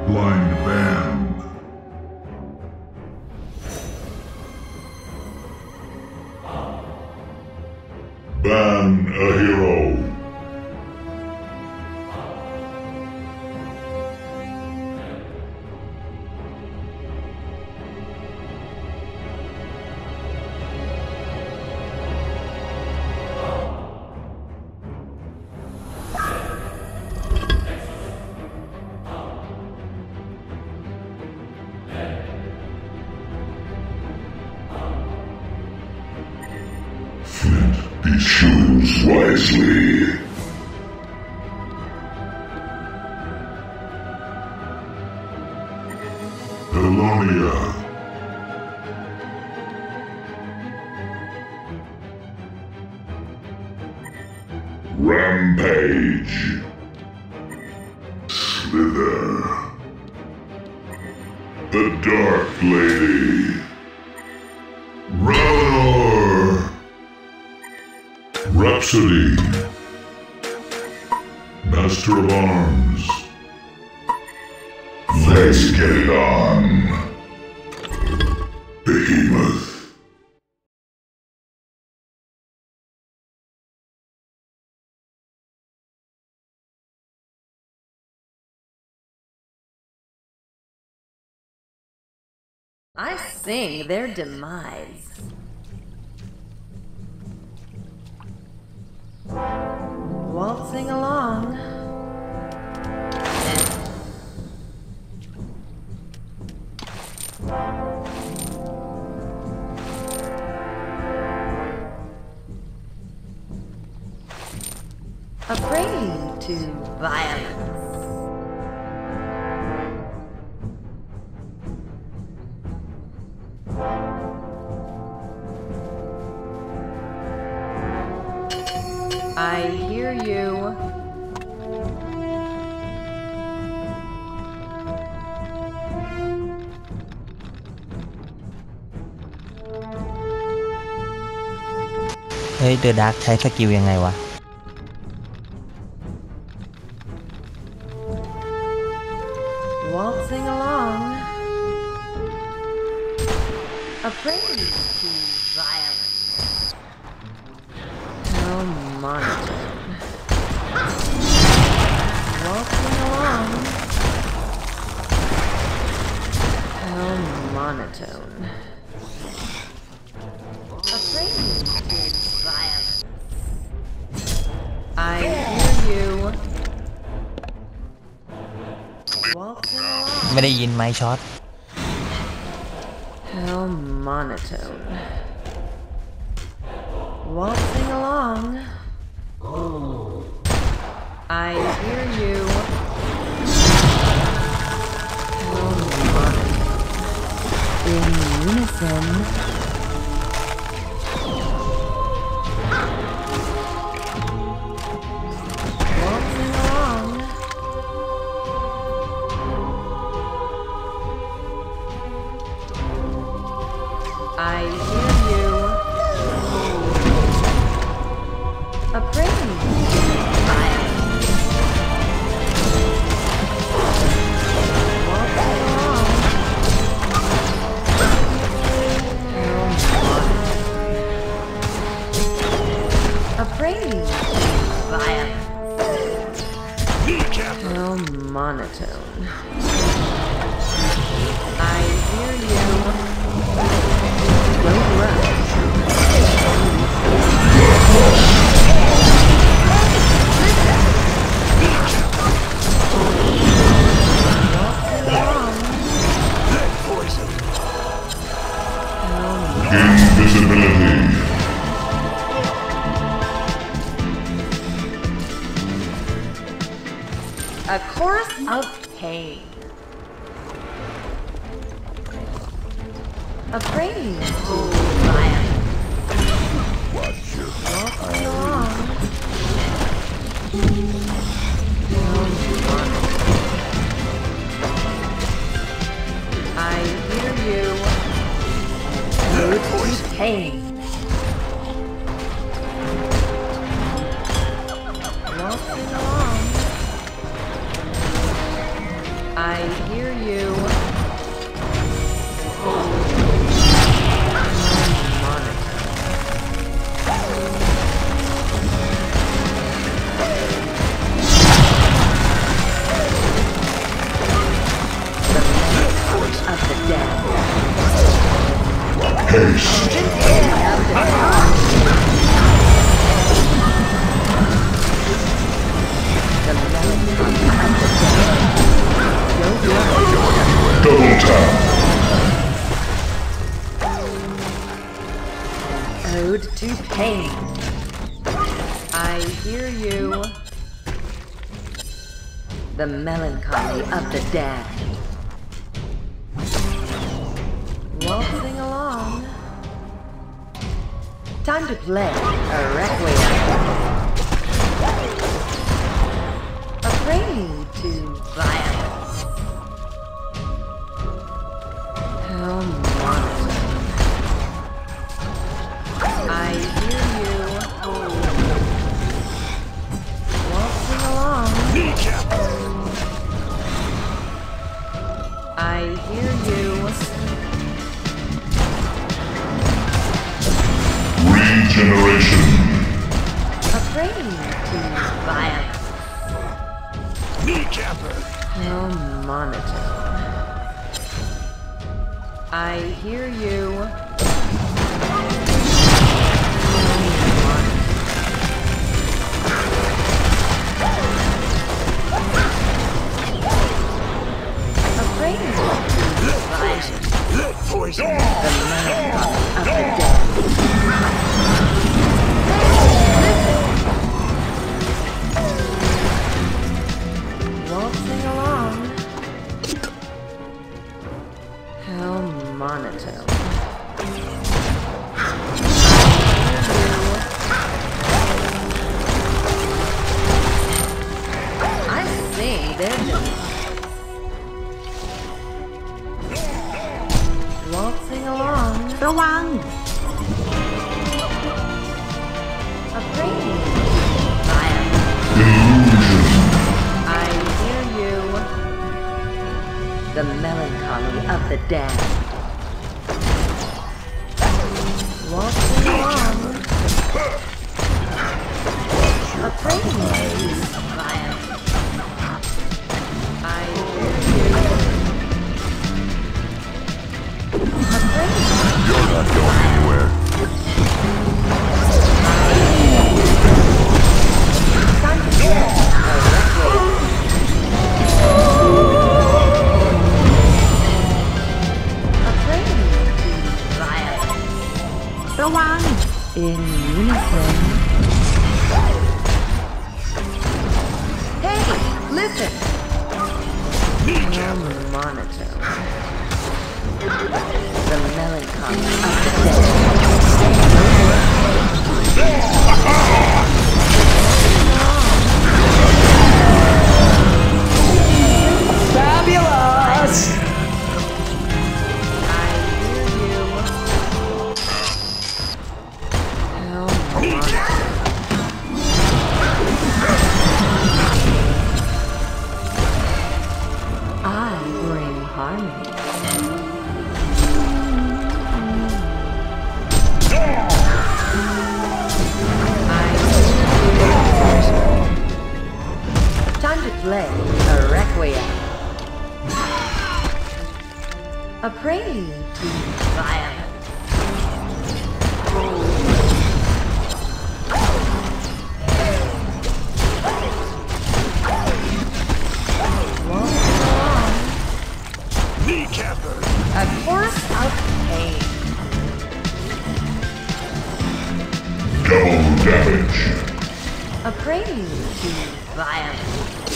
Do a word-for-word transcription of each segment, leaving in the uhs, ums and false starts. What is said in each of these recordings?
Blind Band. Ban a hero. Choose wisely. Helonia. Rampage. Slither. The Dark Lady. Ravenor. Rhapsody. Master of Arms. Let's get it on. Behemoth. I sing their demise. Waltzing along. A prelude to violence. I hear you. เฮ้ย The Dark ใช้สกิลยังไงวะ Waltzing along. A prelude to violence. Oh, monotone. Waltzing along. Oh, monotone. A prelude to violence. I hear you. Waltzing along. ไม่ได้ยินไหมช็อต How monotone. Waltzing along. I hear you. How monotone. In unison. Waltzing along. I hear you. A prelude to violence. Waltzing along. How monotone. A prelude to violence. How monotone. I hear you. Road rush. Invisibility. A chorus of pain. A prelude to violence. Watch your Waltzing along. I hear you. Road to pain. Waltzing along. I hear pain. I hear you. The melancholy of the damned. Waltzing along. Time to play a requiem. A prelude to violence. How monotone. I hear you. Waltzing along. I hear you. Regeneration. A prelude to violence. Kneecapper. How monotone. I hear you. A prelude to violence. Poison. The melancholy of the dead. Waltzing along. How monotone. I see, they're just waltzing along. ระวัง A prelude to violence. Illusion. I hear you. The melancholy of the damned. Waltzing along. A prelude to violence. I hear you. A prelude. You're not going anywhere. Time to play a requiem. A prelude to violence. ระวัง In unison. Hey, listen. How monotone. The melancholy of the dead. Fabulous! I hear you. How monotone. I bring harmony. Time to play a requiem. A prelude to violence. Waltzing along. Kneecapper. A chorus of pain. Double damage. A prelude to violence.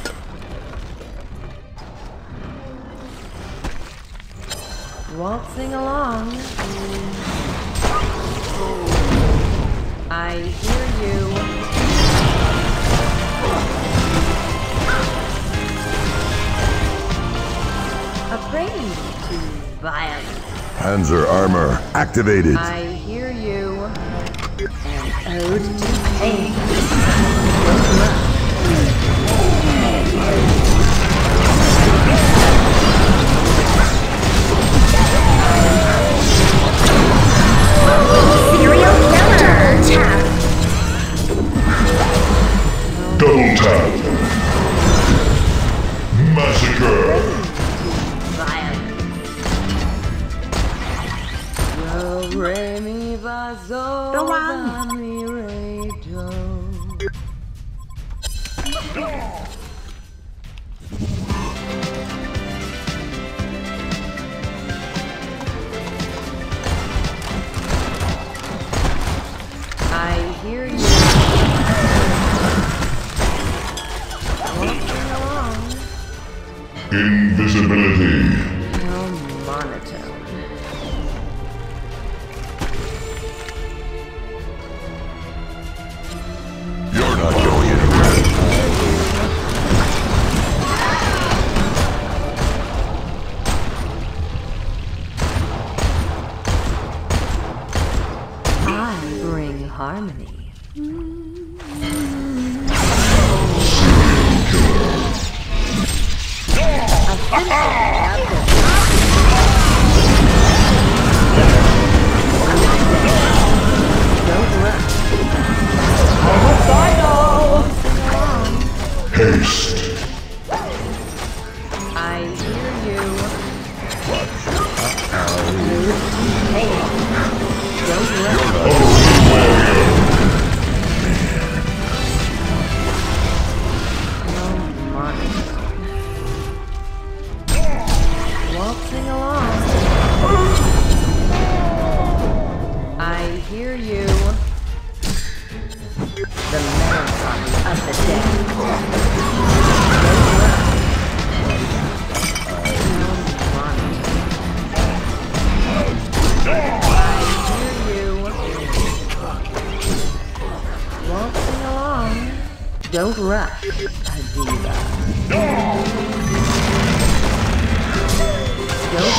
Waltzing along. I hear you. A prelude to violence. Panzer armor activated. I hear you. An ode to pain. Serial killer! Tap! Double tap. Massacre. Violence. Do, re, mi, fa, sol, ระวัง la, mi, re, do. I Invisibility. How monotone. You're not going anywhere. I bring harmony. Haste. I hear you. Hey, don't rush. No monotone. Waltzing along. I hear you. The melancholy of the dead. Don't rush, Adiva. Don't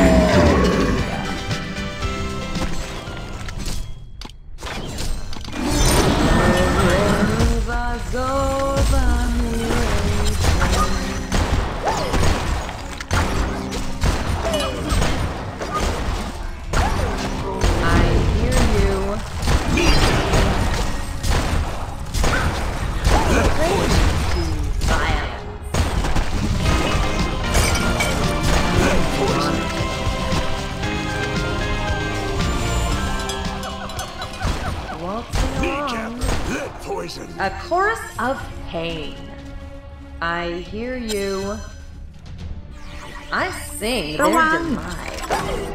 A chorus of pain. I hear you. I sing their demise.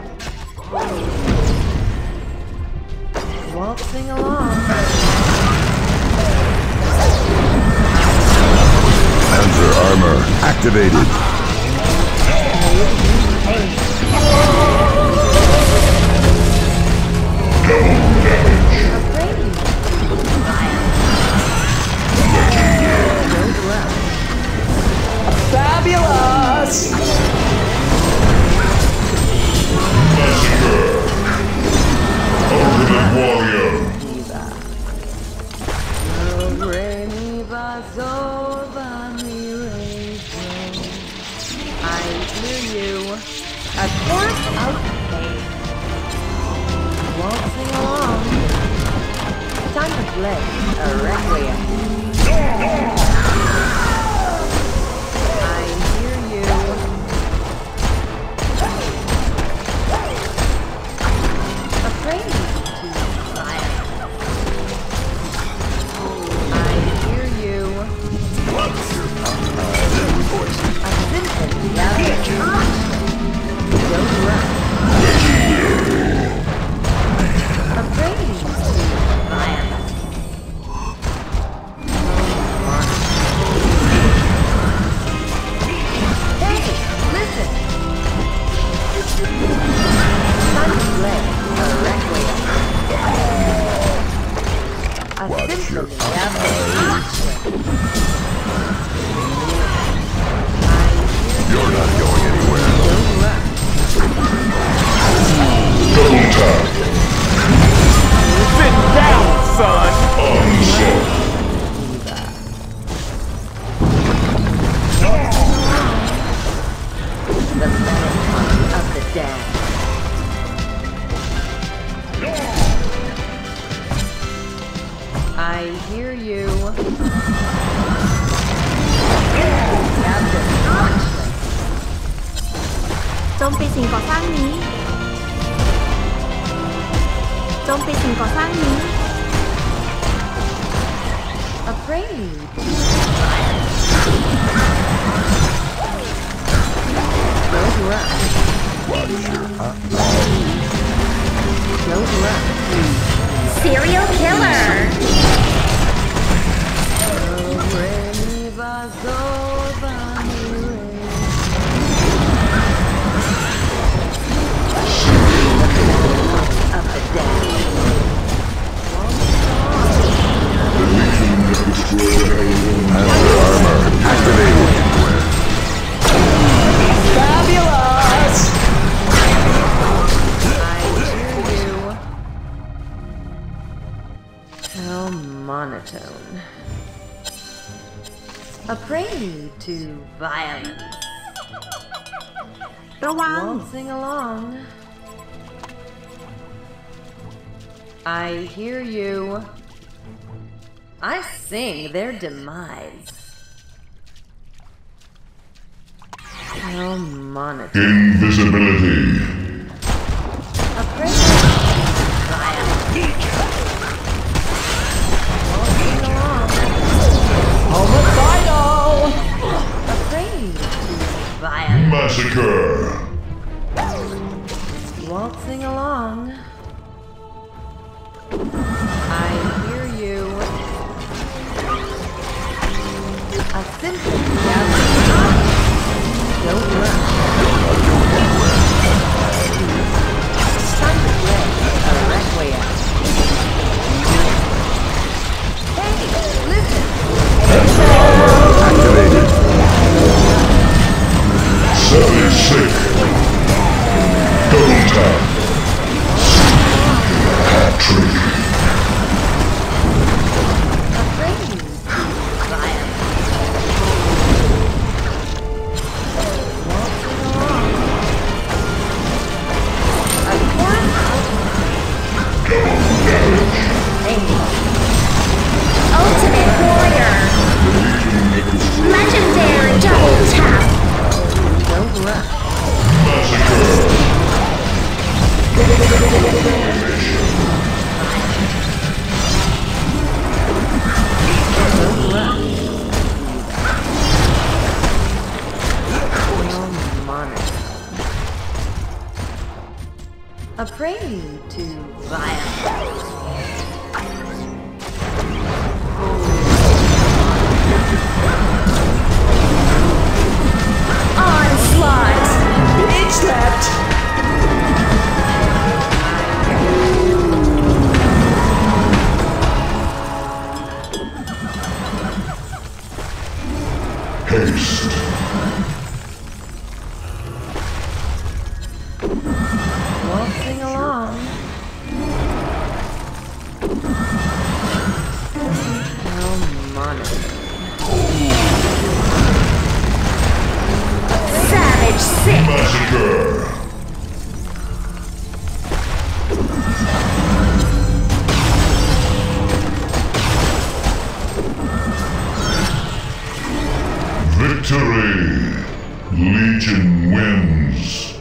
Waltzing along. Panzer armor activated. Double damage. Fabulous! Massacre. Ultimate warrior. I hear you. A chorus of pain. Waltzing along. Time to play a requiem. I hear you. A prelude to fire. I hear you. A symphony of don't run. A prelude to fire. Hey, listen. Time to play a requiem. A symphony of You're not going anywhere. don't run. Double tap. Sit down, son! Onslaught. The melancholy of the dead. I hear you. Captain Archway. โจมตีสิ่งก่อสร้างนี้โจมตีสิ่งก่อสร้างนี้ A prelude. Don't run. Don't run. Serial Killer Panther armor activated. Fabulous! I hear you. How monotone. A prelude to violence. ระวัง Waltzing along. I hear you. I sing their demise. How monotone. Invisibility. A prelude to violence. Waltzing along. Homicidal! A prelude to violence. Massacre. Waltzing along. I hear you. A symphony of don't run. Time to play a requiem. Hey, listen. Activated. Seven sick. Double tap. Hat trick. A prelude to violence. Waltzing along. A chorus Ultimate warrior. Legendary double tap. don't run. Massacre. Don't run. No monotone. A prelude to violence. Onslaught. Bitch slapped! Haste. Waltzing along. How monotone. Savage six. Massacre. Victory. Legion wins.